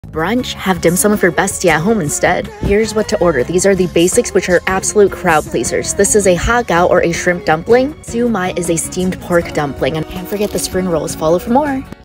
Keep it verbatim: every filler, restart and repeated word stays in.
Brunch? Have dim sum for bestie at home instead. Here's what to order. These are the basics, which are absolute crowd pleasers. This is a ha gao or a shrimp dumpling. Siu mai is a steamed pork dumpling. And can't forget the spring rolls. Follow for more.